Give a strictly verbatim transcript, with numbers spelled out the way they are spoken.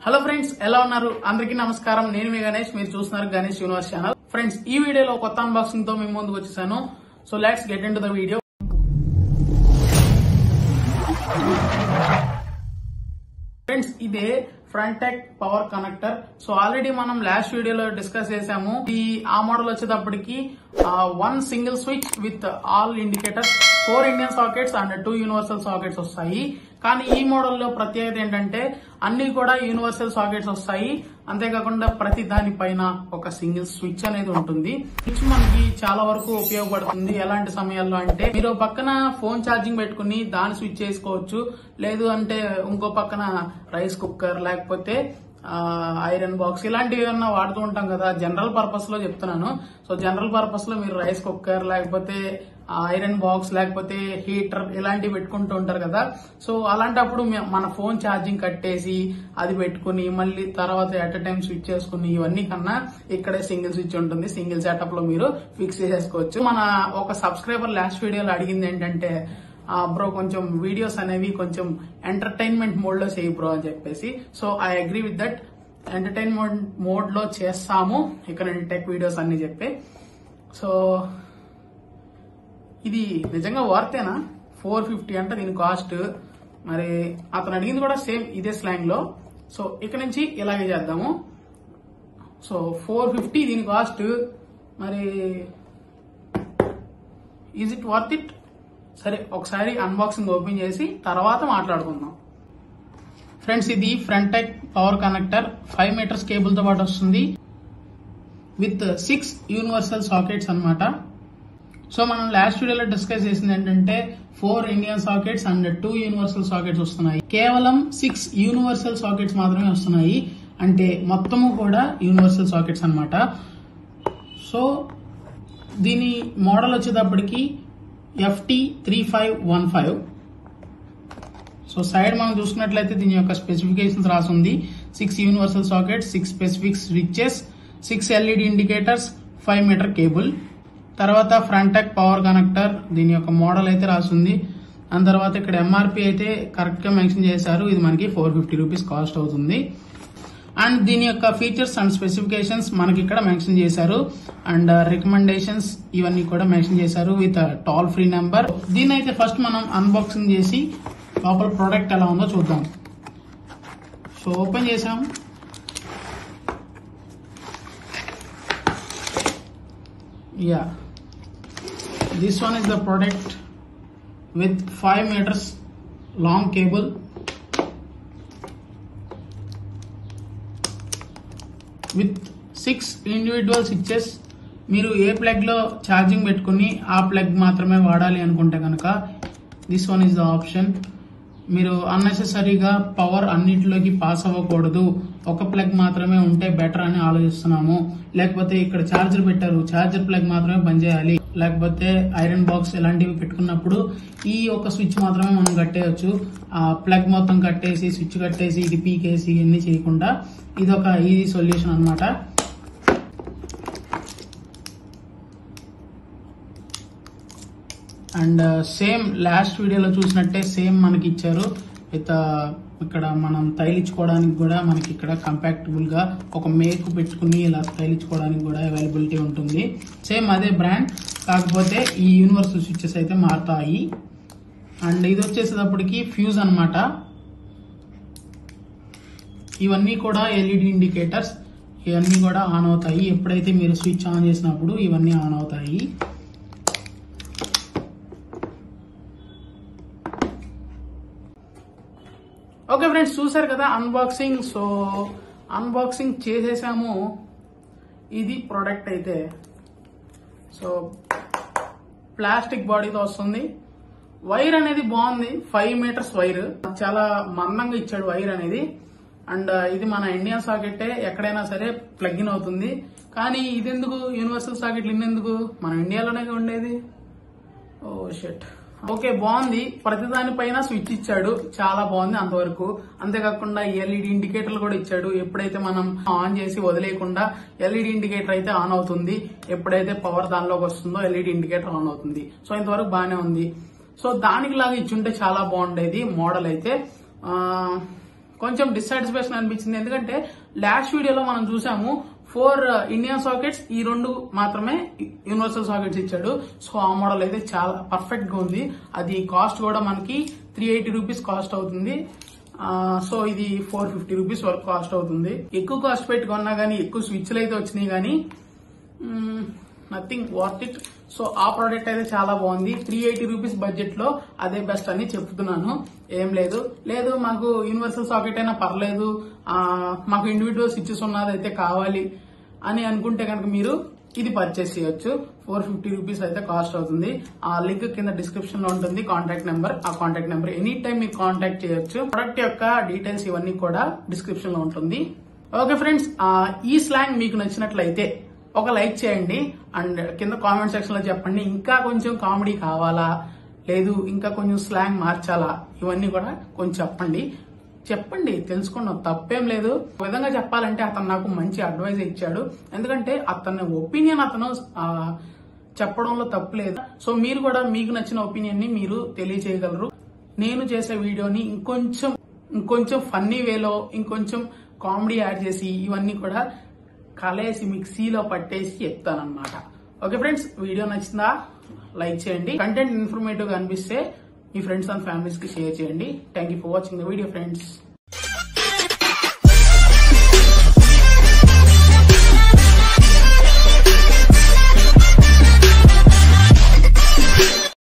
Hello friends, ఎలా ఉన్నారు? అందరికీ నమస్కారం. నేను మీ గణేష్, మీరు చూస్తున్నారు గణేష్ యూనివర్స్ ఛానల్. ఫ్రెండ్స్, ఈ వీడియోలో కొత్త అన్బాక్సింగ్ తో మీ ముందుకు వచ్చేసాను. So let's get into the video. Friends, ఇదే Frontech power connector. So already మనం లాస్ట్ వీడియోలో డిస్కస్ చేసాము. ఈ ఆ మోడల్ వచ్చేటప్పటికి one single switch with all indicators, four Indian sockets and two universal sockets వస్తాయి. కానీ ఈ మోడల్లో ప్రత్యేకత ఏంటంటే అన్ని కూడా యూనివర్సల్ సాకెట్స్ వస్తాయి. అంతేకాకుండా ప్రతి దానిపైన ఒక సింగిల్ స్విచ్ అనేది ఉంటుంది. స్విచ్ మనకి చాలా వరకు ఉపయోగపడుతుంది. ఎలాంటి సమయాల్లో అంటే మీరు పక్కన ఫోన్ ఛార్జింగ్ పెట్టుకుని దాన్ని స్విచ్ చేసుకోవచ్చు. లేదు అంటే ఇంకో పక్కన రైస్ కుక్కర్ లేకపోతే ఐరన్ బాక్స్ ఇలాంటివి ఏమన్నా వాడుతూ ఉంటాం కదా. జనరల్ పర్పస్ లో చెప్తున్నాను. సో జనరల్ పర్పస్ లో మీరు రైస్ కుక్కర్ లేకపోతే ఐరన్ బాక్స్ లేకపోతే హీటర్ ఇలాంటివి పెట్టుకుంటూ ఉంటారు కదా. సో అలాంటప్పుడు మన ఫోన్ ఛార్జింగ్ కట్టేసి అది పెట్టుకుని మళ్ళీ తర్వాత ఎట్ టైం స్విచ్ చేసుకుని ఇవన్నీ కన్నా ఇక్కడే సింగిల్ స్విచ్ ఉంటుంది. సింగిల్ సెటప్ లో మీరు ఫిక్స్ చేసుకోవచ్చు. మన ఒక సబ్స్క్రైబర్ లాస్ట్ వీడియోలో అడిగింది ఏంటంటే, బ్రో కొంచెం వీడియోస్ అనేవి కొంచెం ఎంటర్టైన్మెంట్ మోడ్ లో చేయి బ్రో అని చెప్పేసి. So I agree with that. Entertainment mode లో చేస్తాము ఇక్కడ టెక్ వీడియోస్ అన్ని చెప్పి. సో ఇది నిజంగా వర్తేనా? ఫోర్ ఫిఫ్టీ అంటే దీని కాస్ట్. మరి అతను అడిగింది కూడా సేమ్ ఇదే స్లాంగ్ లో. సో ఇక్కడ నుంచి ఇలాగే చేద్దాము. సో ఫోర్ ఫిఫ్టీ దీని కాస్ట్. మరి ఈజ్ ఇట్ వర్త్ ఇట్? సరే, ఒకసారి అన్బాక్సింగ్ ఓపెన్ చేసి తర్వాత మాట్లాడుకుందాం. ఫ్రెండ్స్, ఇది Frontech power connector five metres cable తో పాటు వస్తుంది విత్ సిక్స్ యూనివర్సల్ సాకెట్స్ అన్నమాట. సో మనం లాస్ట్ వీడియోలో డిస్కస్ చేసింది ఏంటంటే four Indian sockets and two universal sockets వస్తున్నాయి. కేవలం సిక్స్ యూనివర్సల్ సాకెట్స్ మాత్రమే వస్తున్నాయి. అంటే మొత్తము కూడా యూనివర్సల్ సాకెట్స్ అన్నమాట. సో దీని మోడల్ వచ్చేటప్పటికి F T three five one five. So side మనం చూసుకున్నట్లయితే దీని యొక్క స్పెసిఫికేషన్స్ రాసింది. Six universal sockets, six specific switches, six LED indicators, five metre cable. తర్వాత ఫ్రంటెక్ పవర్ కనెక్టర్ దీని యొక్క మోడల్ అయితే రాసింది. దాని తర్వాత ఇక్కడ ఎంఆర్పి అయితే కరెక్ట్ గా మెన్షన్ చేశారు. ఇది మనకి ఫోర్ ఫిఫ్టీ రూపీస్ కాస్ట్ అవుతుంది. అండ్ దీని యొక్క ఫీచర్స్ అండ్ స్పెసిఫికేషన్స్ మనకి ఇక్కడ మెన్షన్ చేశారు. అండ్ రికమెండేషన్స్ ఇవన్నీ కూడా మెన్షన్ చేశారు విత్ టోల్ ఫ్రీ నెంబర్. దీన్ని అయితే ఫస్ట్ మనం అన్బాక్సింగ్ చేసి లోపల ప్రోడక్ట్ ఎలా ఉందో చూద్దాం. సో ఓపెన్ చేసాం. Yeah, this one is the product with five metres long cable. With six individual switches. మీరు ఏ ప్లగ్ లో ఛార్జింగ్ పెట్టుకుని ఆ ప్లగ్ మాత్రమే వాడాలి అనుకుంటే కనుక this one is the option. మీరు అన్నెసెసరీగా పవర్ అన్నిటిలోకి పాస్ అవ్వకూడదు, ఒక ప్లగ్ మాత్రమే ఉంటే బెటర్ అని ఆలోచిస్తున్నాము. లేకపోతే ఇక్కడ ఛార్జర్ పెట్టారు, ఛార్జర్ ప్లగ్ మాత్రమే బంద్ చేయాలి. లేకపోతే ఐరన్ బాక్స్ ఇలాంటివి పెట్టుకున్నప్పుడు ఈ ఒక స్విచ్ మాత్రమే మనం కట్టేయచ్చు. ఆ ప్లగ్ మొత్తం కట్టేసి స్విచ్ కట్టేసి ఇది పీకేసి ఇవన్నీ చేయకుండా ఇది ఒక ఈజీ సొల్యూషన్ అన్నమాట. అండ్ సేమ్ లాస్ట్ వీడియోలో చూసినట్టే సేమ్ మనకి ఇచ్చారు. విత్ ఇక్కడ మనం తైలించుకోవడానికి కూడా మనకి ఇక్కడ కంపాక్టబుల్ గా ఒక మేకు పెట్టుకుని ఇలా తైలించుకోవడానికి కూడా అవైలబిలిటీ ఉంటుంది. సేమ్ అదే బ్రాండ్, కాకపోతే ఈ యూనివర్సల్ స్విచెస్ అయితే మారుతాయి. అండ్ ఇది వచ్చేసేటప్పటికి ఫ్యూజ్ అన్నమాట. ఇవన్నీ కూడా ఎల్ఈడి ఇండికేటర్స్. ఇవన్నీ కూడా ఆన్ అవుతాయి. ఎప్పుడైతే మీరు స్విచ్ ఆన్ చేసినప్పుడు ఇవన్నీ ఆన్ అవుతాయి. ఓకే ఫ్రెండ్స్, చూసారు కదా అన్బాక్సింగ్. సో అన్బాక్సింగ్ చేసేసాము. ఇది ప్రోడక్ట్ అయితే. సో ప్లాస్టిక్ బాడీతో వస్తుంది. వైర్ అనేది బాగుంది, ఫైవ్ మీటర్స్ వైర్. చాలా మందంగా ఇచ్చాడు వైర్ అనేది. అండ్ ఇది మన ఇండియన్ సాకెట్టే, ఎక్కడైనా సరే ప్లగ్ ఇన్ అవుతుంది. కానీ ఇది ఎందుకు యూనివర్సల్ సాకెట్లు ఇన్నెందుకు? మన ఇండియాలోనే ఉండేది. Oh shit. ఓకే, బాగుంది. ప్రతి దానిపైన స్విచ్ ఇచ్చాడు, చాలా బాగుంది అంతవరకు. అంతేకాకుండా ఎల్ఈడి ఇండికేటర్లు కూడా ఇచ్చాడు. ఎప్పుడైతే మనం ఆన్ చేసి వదిలేయకుండా ఎల్ఈడి ఇండికేటర్ అయితే ఆన్ అవుతుంది. ఎప్పుడైతే పవర్ దానిలోకి వస్తుందో ఎల్ఈడి ఇండికేటర్ ఆన్ అవుతుంది. సో ఇంతవరకు బాగానే ఉంది. సో దానికి లాగా ఇచ్చుంటే చాలా బాగుండేది మోడల్ అయితే. కొంచెం డిస్సాటిస్ఫాక్షన్ అనిపించింది. ఎందుకంటే లాస్ట్ వీడియోలో మనం చూసాము ఫోర్ ఇండియన్ సాకెట్స్, ఈ రెండు మాత్రమే యూనివర్సల్ సాకెట్స్ ఇచ్చాడు. సో ఆ మోడల్ అయితే చాలా పర్ఫెక్ట్ గా ఉంది. అది కాస్ట్ కూడా మనకి త్రీ ఎయిటీ రూపీస్ కాస్ట్ అవుతుంది. సో ఇది ఫోర్ ఫిఫ్టీ రూపీస్ వరకు కాస్ట్ అవుతుంది. ఎక్కువ కాస్ట్ పెట్టి కొన్నా గానీ, ఎక్కువ స్విచ్లు అయితే వచ్చినాయి గానీ నథింగ్ వర్త్ ఇట్. సో ఆ ప్రోడక్ట్ అయితే చాలా బాగుంది. త్రీ ఎయిటీ రూపీస్ బడ్జెట్ లో అదే బెస్ట్ అని చెప్తున్నాను. ఏం లేదు లేదు మాకు యూనివర్సల్ సాకెట్ అయినా పర్లేదు, మాకు ఇండివిజువల్ స్విచ్చెస్ ఉన్నది అయితే కావాలి అని అనుకుంటే కనుక మీరు ఇది పర్చేస్ చేయొచ్చు. ఫోర్ ఫిఫ్టీ రూపీస్ అయితే కాస్ట్ అవుతుంది. ఆ లింక్ కింద డిస్క్రిప్షన్ లో ఉంటుంది కాంటాక్ట్ నెంబర్. ఆ కాంటాక్ట్ నెంబర్ ఎనీ టైం మీరు కాంటాక్ట్ చేయొచ్చు. ప్రొడక్ట్ యొక్క డీటెయిల్స్ ఇవన్నీ కూడా డిస్క్రిప్షన్ లో ఉంటుంది. ఓకే ఫ్రెండ్స్, ఈ స్లాంగ్ మీకు నచ్చినట్లయితే ఒక లైక్ చేయండి అండ్ కింద కామెంట్ సెక్షన్ లో చెప్పండి ఇంకా కొంచెం కామెడీ కావాలా, లేదు ఇంకా కొంచెం స్లాంగ్ మార్చాలా, ఇవన్నీ కూడా కొంచెం చెప్పండి. చెప్పండి, తెలుసుకున్నాం, తప్పేం లేదు. ఒక విధంగా చెప్పాలంటే అతను నాకు మంచి అడ్వైజ్ ఇచ్చాడు. ఎందుకంటే అతని ఒపీనియన్ అతను చెప్పడంలో తప్పు లేదు. సో మీరు కూడా మీకు నచ్చిన ఒపీనియన్ ని మీరు తెలియజేయగలరు. నేను చేసే వీడియోని ఇంకొంచెం ఇంకొంచెం ఫన్నీ వేలో ఇంకొంచెం కామెడీ యాడ్ చేసి ఇవన్నీ కూడా కలేసి మిక్సీలో పట్టేసి చెప్తానన్నమాట. ఓకే ఫ్రెండ్స్, వీడియో నచ్చిందా లైక్ చేయండి. కంటెంట్ ఇన్ఫర్మేటివ్ గా అనిపిస్తే మీ ఫ్రెండ్స్ అండ్ ఫ్యామిలీస్ కి షేర్ చేయండి. Thank you for watching the video friends.